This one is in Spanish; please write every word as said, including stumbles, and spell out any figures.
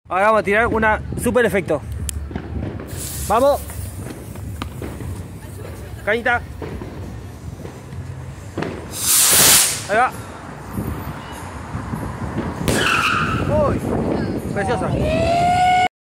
Ahora vamos a tirar una super efecto. Vamos. Cañita. Ahí va. Uy, preciosa.